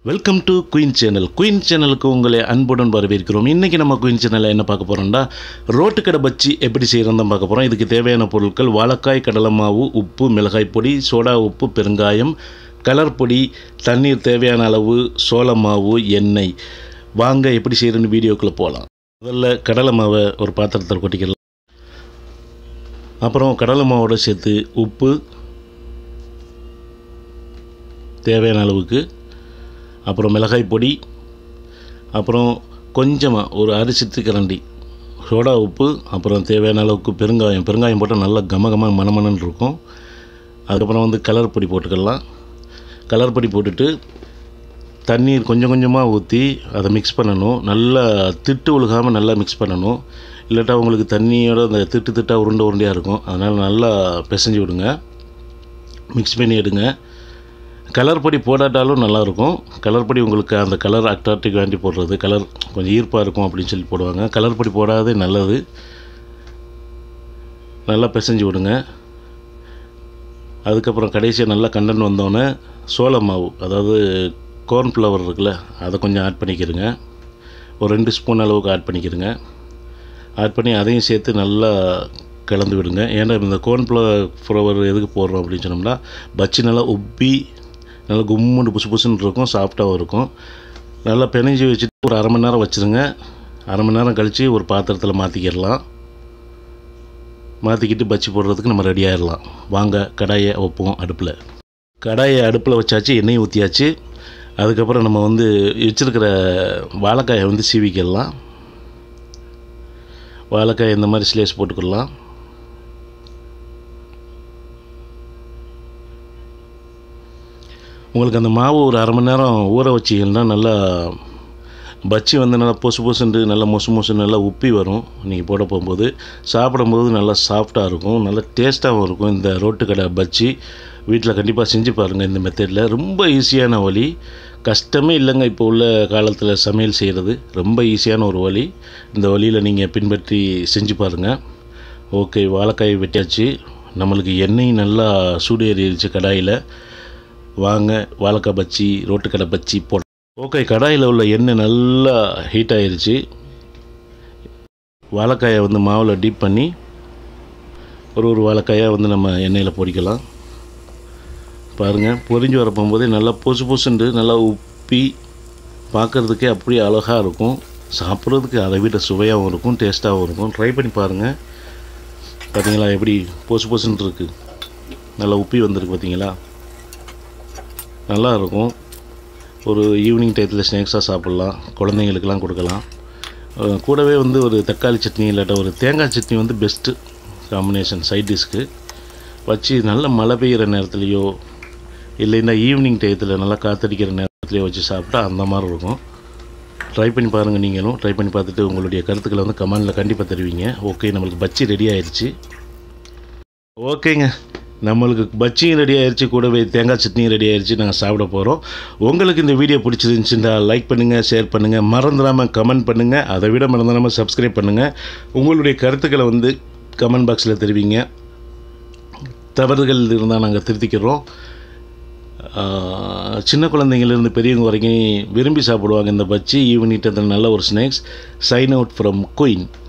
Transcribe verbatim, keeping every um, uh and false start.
Welcome to queen channel. Queen சேனலுக்கு உங்களை அன்புடன் வரவேற்கிறோம். இன்றைக்கி நம்ம குயின் சேனலில் என்ன பார்க்க போகிறோம்னா, ரோட்டு கடை பஜ்ஜி எப்படி செய்கிறோம் தான் பார்க்க போகிறோம். இதுக்கு தேவையான பொருட்கள்: வாழைக்காய், கடலை மாவு, உப்பு, மிளகாய் பொடி, சோடா உப்பு, பெருங்காயம், கலர் பொடி, தண்ணீர் தேவையான அளவு, சோள மாவு, எண்ணெய். வாங்க எப்படி செய்கிறோன்னு வீடியோக்குள்ளே போகலாம். முதல்ல கடலை மாவை ஒரு பாத்திரத்தில் கொட்டிக்கலாம். அப்புறம் கடலை மாவோடு சேர்த்து உப்பு தேவையான அளவுக்கு, அப்புறம் மிளகாய் பொடி, அப்புறம் கொஞ்சமாக ஒரு அரிசி கரண்டி சோடா உப்பு, அப்புறம் தேவையான அளவுக்கு பெருங்காயம். பெருங்காயம் போட்டால் நல்லா கமகமாக மணமணன்னு இருக்கும். அதுக்கப்புறம் வந்து கலர் பொடி போட்டுக்கலாம். கலர் பொடி போட்டுட்டு தண்ணீர் கொஞ்சம் கொஞ்சமாக ஊற்றி அதை மிக்ஸ் பண்ணணும். நல்லா திட்டு ஒழுகாமல் நல்லா மிக்ஸ் பண்ணணும். இல்லாட்டா உங்களுக்கு தண்ணியோட அந்த திட்டு திட்டாக உருண்டை உருண்டையாக இருக்கும். அதனால் நல்லா பிசைஞ்சு விடுங்க, மிக்ஸ் பண்ணி எடுங்க. கலர் பொடி போடாட்டாலும் நல்லாயிருக்கும். கலர் பொடி உங்களுக்கு அந்த கலர் அட்ராக்டிவ் வேண்டி போடுறது, கலர் கொஞ்சம் ஈர்ப்பாக இருக்கும் அப்படின்னு சொல்லி போடுவாங்க. கலர் பொடி போடாதே நல்லது. நல்லா பிசைஞ்சு விடுங்க. அதுக்கப்புறம் கடைசியாக நல்லா கண்டன் வந்தோடனே சோள மாவு, அதாவது கார்ன்ஃப்ளவர் இருக்குல்ல, அதை கொஞ்சம் ஆட் பண்ணிக்கிறங்க. ஒரு ரெண்டு ஸ்பூன் அளவுக்கு ஆட் பண்ணிக்கிறங்க. ஆட் பண்ணி அதையும் சேர்த்து நல்லா கலந்து விடுங்க. ஏன்னா இந்த கார்ன்ஃப்ளவர் எதுக்கு போடுறோம் அப்படின்னு சொன்னோம்னா, பஜ்ஜி நல்லா உப்பி நல்லா கும்முண்டு புசு புசுன்னு இருக்கும், சாஃப்டாகவும் இருக்கும். நல்லா பிணைஞ்சி வச்சுட்டு ஒரு அரை மணி நேரம் வச்சுருங்க. அரை மணி நேரம் கழித்து ஒரு பாத்திரத்தில் மாற்றிக்கிடலாம். மாற்றிக்கிட்டு பஜ்ஜி போடுறதுக்கு நம்ம ரெடி ஆகிடலாம். வாங்க கடாயை வைப்போம் அடுப்பில். கடாயை அடுப்பில் வச்சாச்சு, எண்ணெய் ஊற்றியாச்சு. அதுக்கப்புறம் நம்ம வந்து வச்சுருக்கிற வாழைக்காயை வந்து சீவிக்கிடலாம். வாழைக்காய் இந்த மாதிரி ஸ்லேஸ் போட்டுக்கிடலாம். உங்களுக்கு அந்த மாவு ஒரு அரை மணி நேரம் ஊற வச்சிங்கன்னா நல்லா பஜ்ஜி வந்து நல்லா பொசு பொசுண்டு நல்லா மொசு மொசுன்னு நல்லா உப்பி வரும். நீங்கள் போட போகும்போது சாப்பிடும்போது நல்லா சாஃப்டாக இருக்கும், நல்லா டேஸ்ட்டாகவும் இருக்கும். இந்த ரோட்டு கடை பஜ்ஜி வீட்டில் கண்டிப்பாக செஞ்சு பாருங்கள். இந்த மெத்தடில் ரொம்ப ஈஸியான வழி, கஷ்டமே இல்லைங்க. இப்போ உள்ள காலத்தில் சமையல் செய்கிறது ரொம்ப ஈஸியான ஒரு வழி. இந்த வழியில் நீங்கள் பின்பற்றி செஞ்சு பாருங்கள். ஓகே, வாழைக்காய் வெட்டியாச்சு. நம்மளுக்கு எண்ணெய் நல்லா சூடு ஏறிடுச்சு கடாயில். வாங்க வாழைக்காய் பஜ்ஜி, ரோட்டு கடை பஜ்ஜி போட. ஓகே, கடாயில் உள்ள எண்ணெய் நல்லா ஹீட் ஆகிடுச்சு. வாழைக்காயை வந்து மாவில் டீப் பண்ணி ஒரு ஒரு வாழைக்காயாக வந்து நம்ம எண்ணெயில் பொரிக்கலாம். பாருங்கள், பொரிஞ்சு வர போகும்போதே நல்லா பொசு பொசுண்டு நல்லா உப்பி பார்க்குறதுக்கே அப்படியே அழகாக இருக்கும். சாப்பிட்றதுக்கு அதை விட சுவையாகவும் இருக்கும், டேஸ்ட்டாகவும் இருக்கும். ட்ரை பண்ணி பாருங்கள். பார்த்தீங்களா எப்படி பொசு பொசுன்னு இருக்குது, நல்லா உப்பி வந்திருக்கு. பார்த்தீங்களா, நல்லா இருக்கும். ஒரு ஈவினிங் டயத்தில் ஸ்நாக்ஸாக சாப்பிட்லாம், குழந்தைங்களுக்கெல்லாம் கொடுக்கலாம். கூடவே வந்து ஒரு தக்காளி சட்னி இல்லாட்ட ஒரு தேங்காய் சட்னி வந்து பெஸ்ட்டு காம்பினேஷன் சைட் டிஷ்க்கு வச்சு நல்ல மழை பெய்கிற நேரத்துலையோ இல்லைன்னா ஈவினிங் டயத்தில் நல்லா காற்றடிக்கிற நேரத்துலையோ வச்சு சாப்பிட்டா அந்த மாதிரி இருக்கும். ட்ரை பண்ணி பாருங்கள். நீங்களும் ட்ரை பண்ணி பார்த்துட்டு உங்களுடைய கருத்துக்களை வந்து கமெண்டில் கண்டிப்பாக தருவீங்க. ஓகே, நம்மளுக்கு பஜ்ஜி ரெடி ஆயிடுச்சு. ஓகேங்க, நம்மளுக்கு பஜ்ஜியும் ரெடி ஆயிடுச்சு, கூடவே தேங்காய் சட்னியும் ரெடி ஆயிடுச்சு. நாங்கள் சாப்பிட போகிறோம். உங்களுக்கு இந்த வீடியோ பிடிச்சிருந்துச்சுன்னா லைக் பண்ணுங்கள், ஷேர் பண்ணுங்கள், மறந்துடாமல் கமெண்ட் பண்ணுங்கள். அதை விட மறந்துடாமல் சப்ஸ்கிரைப் பண்ணுங்கள். உங்களுடைய கருத்துக்களை வந்து கமெண்ட் பாக்ஸில் தெரிவிங்க. தவறுகள் இருந்தால் நாங்கள் திருத்திக்கிறோம். சின்ன குழந்தைங்கள்லேருந்து பெரியவங்க வரைக்கும் விரும்பி சாப்பிடுவாங்க இந்த பஜ்ஜி. ஈவினிங் நல்ல ஒரு snacks. Sign out from queen.